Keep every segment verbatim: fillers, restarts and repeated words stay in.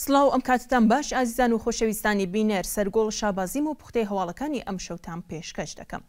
سڵاو ئەم کاتتان باش ئازیزان و خۆشەویستانی بینەر سەرگۆڵ شابازیم و پوختەی هەواڵەکانی ئەم شەوتان پێشکەش دەکەم.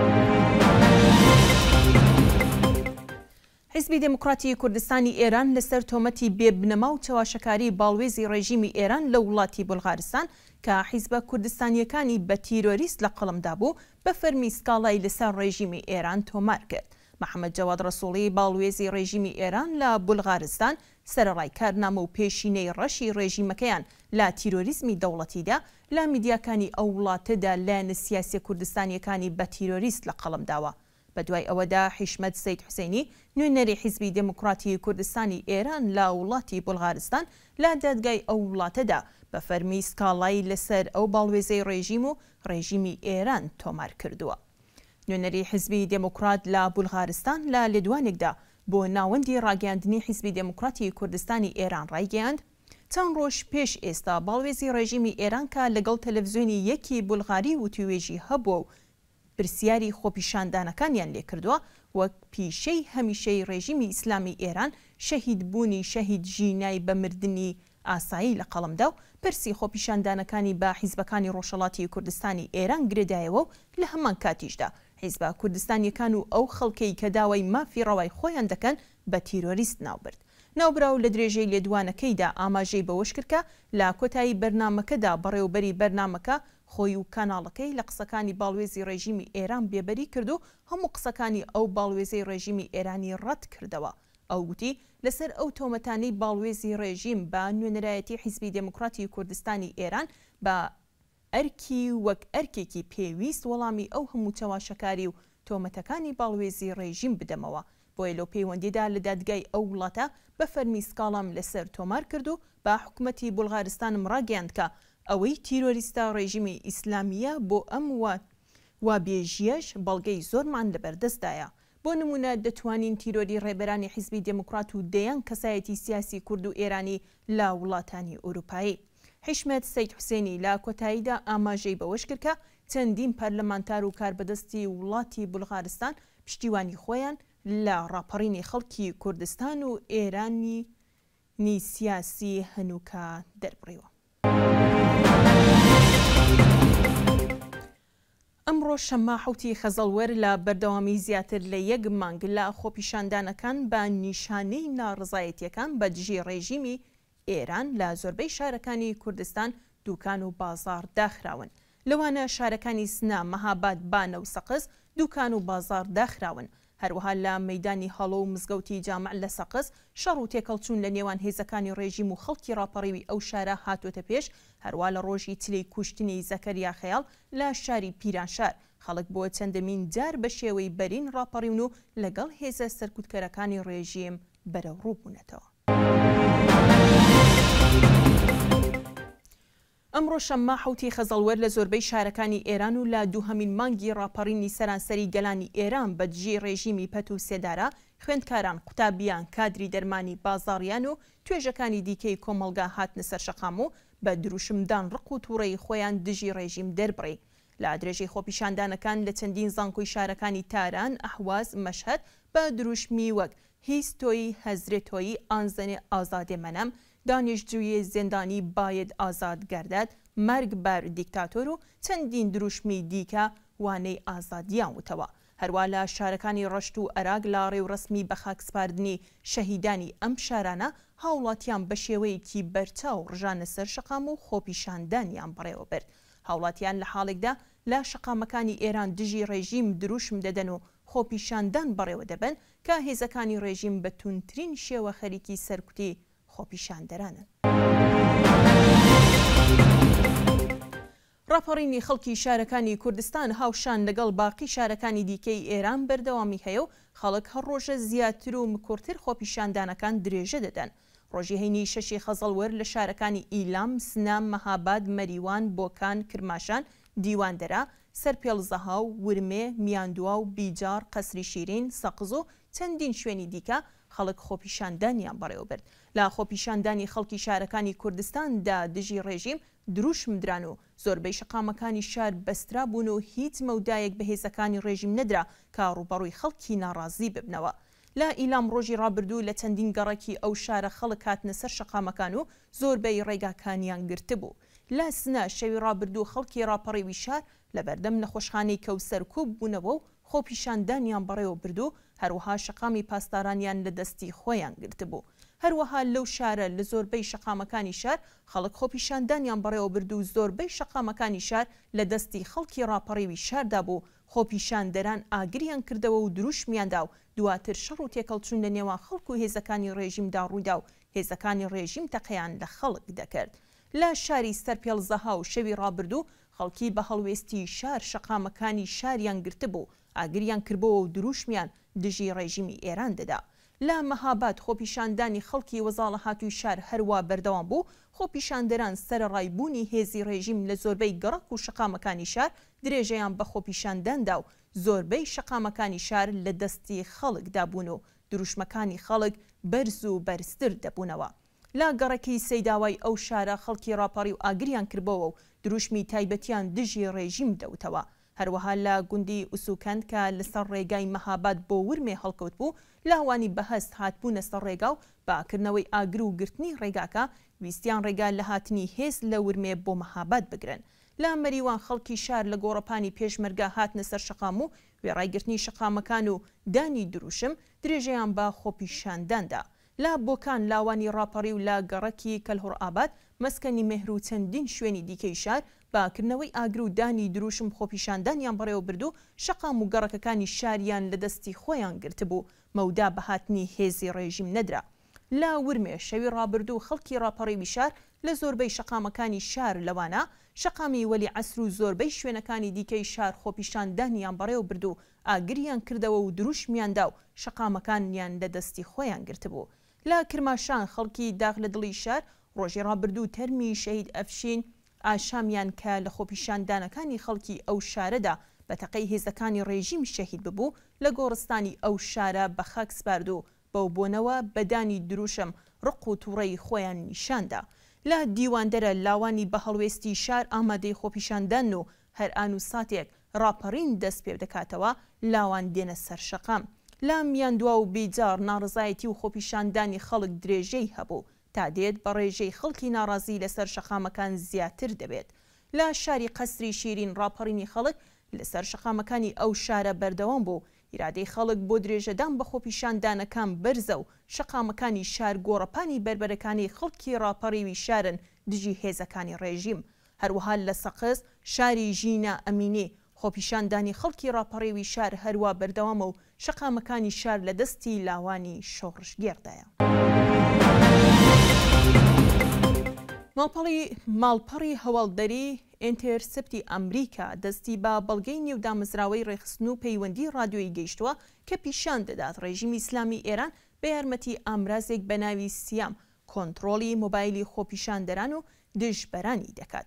حیزبی دموکراتی کوردستانی ئێران لەسەر تۆمەتی بێبنەما و چاواشەکاری باڵوێزی ڕێژیمی ئێران لە وڵاتی بولغارستان کە حیزبە کوردستانیەکانی بە تیرۆریست لە قەڵەمدا بوو بە فەرمی سکاڵای لەسەر ڕێژیمی ئێران تۆمار کرد. محەممەد جەواد ڕەسوڵی باڵوێزی ڕێژیمی ئێران لە بولغارستان سەرەڕای کارنامە و پێشینەی ڕەشی ڕێژیمەکەیان لە تیرۆریزمی دەوڵەتیدا لە میدیاکانی ئەو وڵاتەدا لایەنە سیاسی کوردستانیەکانی بە تیرۆریست لە قەڵەمداوە. بە دوای ئەوەدا حیشمەت سەید حوسێنی نوێنەری حیزبی دموکراتی کوردستانی ئێران لە وڵاتی بولغارستان لە دادگای ئەو وڵاتەدا بە فەرمی سکاڵایی لەسەر ئەو باڵوێزەی ڕێژیم و ڕێژیمی ئێران تۆمار کردووە. نوێنەری حیزبی دموکرات لە بولغارستان لە لێدوانێکدا بۆ ناوەندی ڕاگەاندنی حیزبی دموکراتی کوردستانی ئێران ڕایگەیاند چەند ڕۆژ پێش ئێستا باڵوێزی ڕێژیمی ئێران کە لەگەڵ تەلەڤیزیۆنی یەکی بولغاری وتوێژی هەبووە و پرسیاری خۆپیشاندانەکانیان لێ کردووە وەک پیشەی هەمیشەی ڕێژیمی ئیسلامی ئێران شەهیدبوونی شەهید ژینای بە مردنی ئاسایی لە قەڵەمدا و پرسی خۆپیشاندانەکانی بە حیزبەکانی ڕۆژهەڵاتی کوردستانی ئێران گرێدایەوە و لە هەمان کاتیشدا حیزبە کوردستانیەکان و ئەو خەڵکەی کە داوای مافی ڕەوای خۆیان دەکەن بە تیرۆریست ناوبرد. ناوبراو لە درێژەی لێدوانەکەیدا ئاماژەی بەوەش کرد کە لە کۆتایی بەرنامەکەدا بەڕێوەبەری بەرنامەکە خۆی و کاناڵەکەی لە قسەکانی باڵوێزی ڕێژیمی ئێران بێبەری کرد و هەموو قسەکانی ئەو باڵوێزەی ڕێژیمی ئێرانی ڕەت کردەوە. ئەو گوتی لەسەر ئەو تۆمەتانەی باڵوێزی ڕێژیم بە نوێنەرایەتی حیزبی دموکراتی کوردستانی ئێران بە ئەرکی وەک ئەرکێکی پێویست وەڵامی ئەو هەموو چاواشەکاری و تۆمەتەکانی باڵوێزی ڕێژیم بدەمەوە. بۆیە لەو پەیوەندیدا لە دادگای ئەو وڵاتە بە فەرمی سکاڵام لەسەر تۆمار کرد و بە حکوومەتی بولغارستانم ڕاگەیاند کە ئەوەی تیرۆریستە ڕێژیمی ئیسلامیە بۆ ئەم وابێژیەش بەڵگەی زۆرمان لەبەردەستدایە. بۆ نمونە دەتوانین تیرۆری ڕێبەرانی حیزبی دموکرات و دەیان کەسایەتی سیاسی کورد و ئێرانی لە وڵاتانی ئوروپایی. حیشمەت سەید حوسێنی لە کۆتاییدا ئاماژەی بەوەش کرد کە چەندین پەرلەمانتار و کاربەدەستی وڵاتی بولغارستان پشتیوانی خۆیان لە ڕاپەڕینی خەڵکی کوردستان و ئێرانی نی سیاسی هەنووکە دەربڕیوە. ئەمڕۆ شەممە حوتی خەزەڵوەر لە بەردەوامی زیاتر لە یەک مانگ لە خۆپیشاندانەکان بە نیشانەی ناڕزایەتیەکان بە دژی ڕێژیمی ئێران لە زۆربەی شارەکانی کوردستان دوکان و بازار داخراون. لەوانە شارەکانی سنا، مەهاباد، بانە و سەقز دوکان و بازار داخراون. هەروەها لە مەیدانی هەڵۆ و مزگەوتی جامع لە سەقز شەڕ و تێکەڵچوون لە نێوان هێزەکانی ڕێژیم و خەڵکی ڕاپەڕیوی ئەو شارە هاتوۆتە پێش. هەروە لە ڕۆژی تلەی کوشتنی زەکەریا خەیاڵ لە شاری پیرانشار خەڵک بۆ چەندەمین جار بە شێوەی بەرین ڕاپەڕیون و لەگەڵ هێزە سەرکوتکەرەکانی ڕێژیم بەرەو ڕووبوونەتەوە. ئەمڕۆ شەممە حوتی خەزەڵوەر لە زۆربەی شارەکانی ئێران و لە دووهەمین مانگی ڕاپەڕینی سەرانسەری گەلانی ئێران بە دژی ڕێژیمی پەت و سێدارە خوێندکاران، قوتابیان، کادری دەرمانی، بازاڕیان و توێژەکانی دیکەی کۆمەڵگا هاتنە سەر شەقام و بە دروشمدان ڕق و تووڕەی خۆیان دژی ڕێژیم دەربڕی. لە درێژەی خۆپیشاندانەکان لە چەندین زانکۆی شارەکانی تاران، ئەحواز، مەشهەد بە دروشمی وەک هیستۆی، هەزرێتۆیی، ئانزەنێ ئازادێ مەنەم، دانیشتجویی زێندانی باید ئازاد گەردەد، مەرگ بەر دیکتاتۆر و چەندین دروشمی دیکە وانەی ئازادیان وتەوە. هەروە لە شارەکانی ڕەشت و ئەراگ لە ڕێوڕسمی بە خاکسپاردنی شەهیدانی ئەم شارانە هاوڵاتیان بە شێوەیەکی بەرچاو ڕژانە سەر شەقام و خۆپیشاندانیان بڕێوە برد. هاوڵاتیان لە حاڵێکدا لە شەقامەکانی ئێران دژی ڕێژیم دروشم دەدەن و خۆپیشاندان بڕێوە دەبن کە هێزەکانی ڕێژیم بە تونترین شێوە خەریکی سەرکوتی خۆپیشاندەرانن. ڕاپەڕینی خەڵکی شارەکانی کوردستان هاوشان لەگەڵ باقی شارەکانی دیکەی ئێران بەردەوامی هەیە و خەڵک هەر ڕۆژە زیاتر و مکۆرتر خۆپیشاندانەکان درێژە دەدەن. ڕۆژی هەینی شەشی خەزەڵوەر لە شارەکانی ئیلام، سنام، مەهاباد، مەریوان، بۆکان، کرماشان، دیواندەرا، سەرپێڵزەهاو، ورمێ، میاندووا و بیجار، قەسری شیرین، سەقز و چەندین شوێنی دیکە خەڵک خۆپیشاندانیان بەڕێوە برد. لە خۆپیشاندانی خەڵکی شارەکانی کوردستاندا دژی ڕێژیم دروشمدران و زۆربەی شەقامەکانی شار بەسترا بوون و هیچ مەودایەک بە هێزەکانی ڕێژیم نەدرا کە ڕوبەڕووی خەڵکی ناڕازی ببنەوە. لە ئیلام ڕۆژی ڕابردوو لە چەندین گەڕێکی ئەو شارە خەڵک هاتنە سەر شەقامەکان و زۆربەی ڕێگاکانیان گرتبوو. لە سنە شەوی ڕابردوو خەڵکی ڕاپەڕێوی شار لە بەردەم نەخۆشخانەی کەوسەر کوب بوونەوە و خۆپیشاندانیان بەڕێوە بردو، هەروەها شەقامی پاسدارانیان لە دەستی خۆیان گرتبوو. هەروەها لەو شارە لە زۆربەی شەقامەکانی شار خەڵک خۆپیشاندانیان بەڕێوە برد و زۆربەی شەقامەکانی شار لە دەستی خەڵکی ڕاپەڕێوی شاردا بوو. خۆپیشاندەران ئاگریان کردەوە و دروشمیاندا و دواتر شەڕ و تێکەڵچوون لە نێوان خەڵک و هێزەکانی ڕێژیمدا ڕوویدا و هێزەکانی ڕێژیم تەقەیان لە خەڵک دەکرد. لە شاری سەرپێڵزەها و شەوی ڕابردوو خەڵکی بە هەڵوێستی شار شەقامەکانی شاریان گرتبوو، ئاگریان کردبەوە و دروشمیان دژی ڕێژیمی ئێران دەدا. لە مەهاباد خۆپیشاندانی خەڵکی وەزاڵە هاتووی شار هەروە بەردەوام بوو. خۆپیشاندەران سەرڕایبوونی هێزی ڕێژیم لە زۆربەی گەڕک و شەقامەکانی شار درێژەیان بە خۆپیشانداندا و زۆربەی شەقامەکانی شار لە دەستی خەڵکدا بوون و دروشمەکانی خەڵک بەرز و بەرزتر دەبوونەوە. لا گەڕەکی سەیداوای ئەو شارە خەڵکی ڕاپەڕی و ئاگریان کردبەوە و دروشمی تایبەتیان دژی ڕێژیم دەوتەوە. هەروەها لە گوندی ئوسوکەند کە لەسەر ڕێگای مەهاباد بۆ ورمێ هەڵکەوت بوو، لاوانی بەهەست هاتبوونە سەر ڕێگا و باکردنەوەی ئاگر و گرتنی ڕێگاکە ویستیان ڕێگا لە هاتنی هێز لە ورمێ بۆ مەهاباد بگرن. لا مەریوان خەڵکی شار لە گۆڕەپانی پێشمەرگا هاتنە سەر شەقام و وێڕایگرتنی شەقامەکان و دانی دروشم درێژەیان بە خۆپیشانداندا. لا بۆکان لاوانی ڕاپەڕی و لا گەڕەکی کەلهوڕئاباد مەسکەنی مێهر و چەندین شوێنی دیکەی شار باکردنەوەی ئاگر و دانی دروشم خۆپیشاندانیان بەڕێوە بردو، شەقام و گەڕەکەکانی شاریان لە دەستی خۆیان گرتبوو، مەودا بە هاتنی هێزی ڕێژیم نەدرا. لا ورمێ شەوی ڕابردوو خەڵکی ڕاپەڕێوی شار لە زۆربەی شەقامەکانی شار لەوانە شەقامی وەلی عەسر و زۆربەی شوێنەکانی دیکەی شار خۆپیشاندانیان بەڕێوە بردو، ئاگریان کردەوە و دروشمیاندا و شەقامەکانیان لە دەستی خۆیان گرتبوو. لە کرماشان خەڵکی داغ لە دڵی شار ڕۆژی ڕابردوو تەرمی شەهید ئەفشین ئاشامیان کە لە خۆپیشاندانەکانی خەڵکی ئەو شارەدا بە تەقەی هێزەکانی ڕێژیم شەهید ببوو، لە گۆڕستانی ئەو شارە بە خاک سپارد و بەو بۆنەوە بەدانی دروشم ڕق و تووڕەی خۆیان نیشاندا. لە دیواندەرە لاوانی بە هەڵوێستی شار ئامادەی خۆپیشاندان و هەر ئان و ساتێک ڕاپەڕین دەست پێ دەکاتەوە لاوان دێنە سەر شەقام. لا میاندوا و بیجار ناڕزایەتی و خۆپیشاندانی خەڵک درێژەی هەبوو تا دێت بە ڕێژەی خەڵکی ناڕازی لەسەر شەقامەکان زیاتر دەبێت. لە شاری قەسری شیرین ڕاپەڕینی خەڵک لەسەر شەقامەکانی ئەو شارە بەردەوام بوو. ئیرادەی خەڵک بۆ درێژەدان بە خۆپیشاندانەکان بەرزە و شەقامەکانی شار گۆڕەپانی بربەرەکانی خەڵکی ڕاپەڕیوی شارن دژی هێزەکانی ڕێژیم. هەروەها لە سەقز شاری ژینە ئەمینێ خۆپیشاندانی خەڵکی ڕاپەڕێوی شار هەروە بەردەوامە و شەقامەکانی شار لە دەستی لاوانی شۆڕشگێردایە. ماڵپەڕی هەواڵدەری ئینتێرسپتی ئەمریکا دەستی بە بەڵگەی نێودامەزراوەی ڕێخستن و پەیوەندی ڕادیۆیی گەیشتووە کە پیشان دەدات ڕێژیمی ئیسلامی ئێران بە یارمەتی ئامرازێک بە ناوی سیام کۆنتڕۆڵی مۆبایلی خۆپیشاندەران و دژبەرانی دەکات.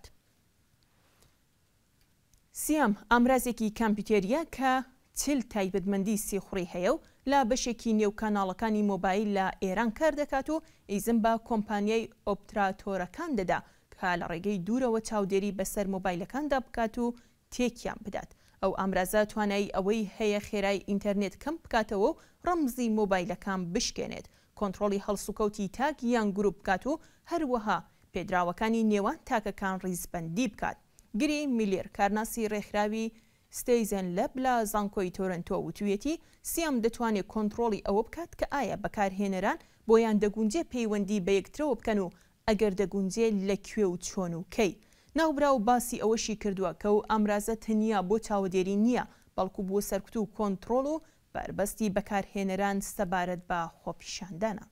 سیام ئامرازێکی کامپیوتێریە کە چل تایبەتمەندی سێخوڕی هەیە و لا بەشێکی نێو کاناڵەکانی مۆبایل لە ئێران کار دەکات و ئیزم بە کۆمپانیای ئۆپتراتۆرەکان دەدا کە لە ڕێگەی دوورەوە چاودێری بەسەر مۆبایلەکاندا بکات و تێکیان بدات. ئەو ئامرازە توانایی ئەوەی هەیە خێرای ئینتەرنێت کەم بکاتەوە و ڕەمزی مۆبایلەکان بشکێنێت، کۆنتڕۆڵی هەڵسوکەوتی تاک یان گروپ بکات و هەروەها پێدراوەکانی نێوان تاکەکان ڕیزبەندی بکات. گری میلێر کارناسی ڕێکخراوی ستەیزن لەب لە زانکۆی تۆرنتۆ وتوێتی سیام دەتوانێت کۆنتڕۆڵی ئەوە بکات کە ئایا بەکارهێنەران بۆیان دەگونجێ پەیوەندی بە یەکترەوە بکەن و ئەگەر دەگونجێ لەکوێ و چۆن و کەی. ناوبرا و باسی ئەوەشی کردووە کە و ئەمرازە تەنیا بۆ چاودێری نییە، بەڵکو بۆ سەرکوت و کۆنتڕۆڵ و بەربەستی بەکارهێنەران سەبارەت بە خۆپیشاندانە.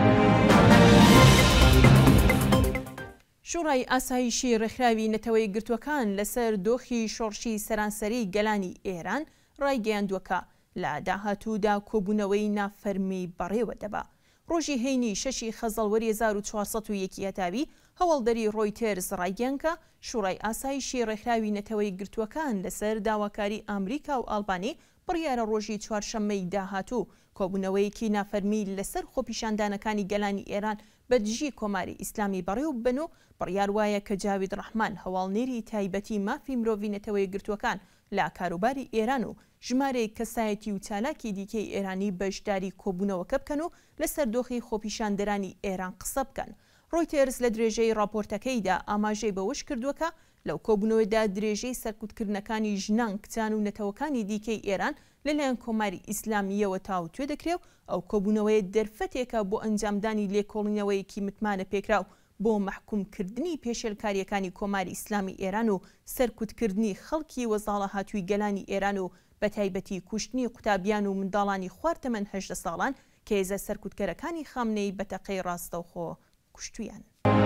شوڕای ئاسایشی ڕێکخراوی نەتەوەی گرتوەکان لەسەر دۆخی شۆڕشی سەرانسەری گەلانی ئێران ڕایگەیاندووە لە داهاتوودا کۆبوونەوەی نافەرمی بەڕێوە دەبا. ڕۆژی هەینی شەشی خەزەڵوەری هەزار و چوارسەد و یەک هەتاوی هەواڵدەری ڕۆیتێرز ڕایگەیاندکە شوڕای ئاسایشی ڕێکخراوی نەتەوەی گرتووەکان لەسەر داواکاری ئەمریکا و ئەڵبانی بڕیارە ڕۆژی چوارشەممەی داهاتوو کۆبوونەوەیەکی نافەرمی لەسەر خۆپیشاندانەکانی گەلانی ئێران بەدژی کۆماری ئیسلامی بەڕێوە بن و بڕیار وایە کە جاوید ڕەحمان هەواڵنێری تایبەتی مافی مرۆڤی نەتەوەی گرتووەکان لە کاروباری ئێران و ژمارەی کەسایەتی و چالاکی دیکەی ئێرانی بەشداری کۆبوونەوەکە بکەن و لەسەر دۆخی خۆپیشاندەرانی ئێران قسە بکەن. ڕۆیتێرز لە درێژەی راپۆرتەکەیدا ئاماژەی بەوەش کردووەکە لەو کۆبوونەوەدا درێژەی سەرکوتکردنەکانی ژنان کچان و نەتەوەکانی دیکەی ئێران لەلایەن کۆماری ئیسلامیەوە تاوتوێ دەکرێت و ئەو کۆبوونەوەی دەرفەتێکە بۆ ئەنجامدانی لێکۆڵینەوەیەکی متمانە پێکراو بۆ محکومکردنی پێشێلکاریەکانی کۆماری ئیسلامی ئێران و سەرکوتکردنی خەڵکی وەزاڵە هاتووی گەلانی ئێران و بە تایبەتی کوشتنی قوتابیان و منداڵانی خواردەمەند هەژدە ساڵان کە هێزە سەرکوتکەرەکانی خامنەی بە تەقەی ڕاستەوخۆ کوشتویان.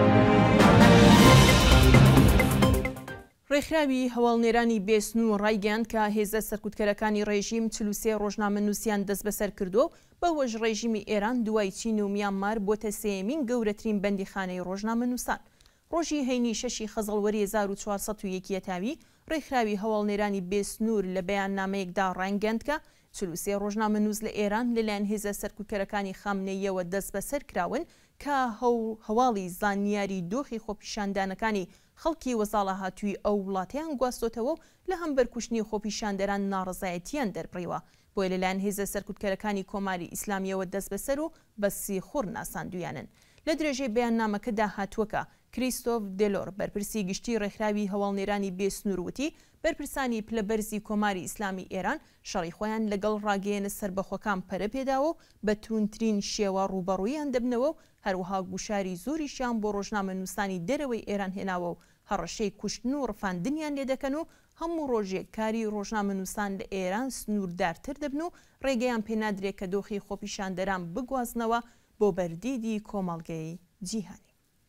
ڕێکخراوی هەواڵنێرانی بێسنوو ڕایگەیاند کە هێزە سەرکوتکەرەکانی ڕێژیم چل و سێ ڕۆژنامەنووسیان دەست بەسەر کردو بە هۆژ ڕێژیمی ئێران دوای چین و میانمار بۆتە سێیەمین گەورەترین بەندیخانەی ڕۆژنامەنووسان. ڕۆژی هەینی شەشی خەزەڵوەری هەزار و چوارسەد و یەک تاوی ڕێکخراوی هەواڵنێرانی بێسنوور لە بەیاننامەیەکدا ڕایگەیاند کە چل و سێ ڕۆژنامەنووس لە ئێران لەلایەن هێزە سەرکوتکەرەکانی خامنەییەوە دەست بەسەر کراون کە هەواڵی زانیاری دۆخی خۆپیشاندانەکانی خەڵکی وەزاڵە هاتووی ئەو وڵاتیان گواستۆتەوە و لە هەمبەرکوشتنی خۆپیشاندەران ناڕزایەتیان دەربڕیوە بۆیە لەلایەن هێزە سەرکوتکەرەکانی کۆماری ئیسلامیەوە دەست بەسەر و بەسی خوڕ ناساندویانن. لە درێژەی بەیاننامەکەدا هاتووەکە کریستۆف دێلۆر بەرپرسی گشتی ڕێکخراوی هەواڵنێرانی بێسنوور وتی بەرپرسانی پلەبەرزی کۆماری ئیسلامی ئێران شەڕی خۆیان لەگەڵ ڕاگەیەنە سربەخۆکان پەرە پێداوە و بە توونترین شێوە ڕوبەڕوویان دەبنەوە و هەروەها گوشاری زۆریشیان بۆ ڕۆژنامەنووسانی دەرەوەی ئێران هێناوە و هەڕەشەی کوشتن و ڕفاندنیان لێ دەکەن و هەموو ڕۆژێک کاری ڕۆژنامەنووسان لە ئێران سنووردارتر دەبن و ڕێگەیان پێنادرێت کە دۆخی خۆپیشاندەران بگوازنەوە بۆ بەردیدی کۆمەڵگەی جیهانی.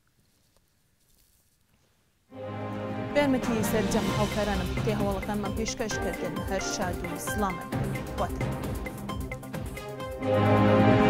بەرمەتی سەرجەم هاوکارانم پێ هەواڵەکانمان پێشکەشکردن هەر شاد و سڵامە.